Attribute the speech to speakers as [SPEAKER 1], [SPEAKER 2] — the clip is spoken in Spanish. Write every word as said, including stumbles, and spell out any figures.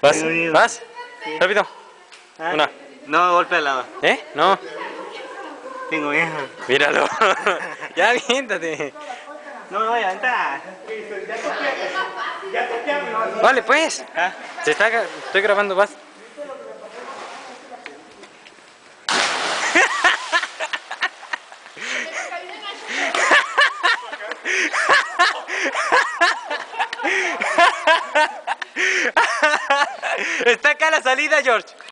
[SPEAKER 1] ¿Vas?
[SPEAKER 2] Tengo miedo.
[SPEAKER 1] ¿Vas?
[SPEAKER 2] Sí.
[SPEAKER 1] Rápido.
[SPEAKER 2] ¿Ah?
[SPEAKER 1] Una.
[SPEAKER 2] No, golpea al lado.
[SPEAKER 1] ¿Eh? No.
[SPEAKER 2] Tengo miedo.
[SPEAKER 1] Míralo. Ya, aviéntate.
[SPEAKER 2] No me voy a aventar.
[SPEAKER 1] Vale, pues.
[SPEAKER 2] ¿Ah?
[SPEAKER 1] Se está, gra- estoy grabando, vas. Está acá la salida, George.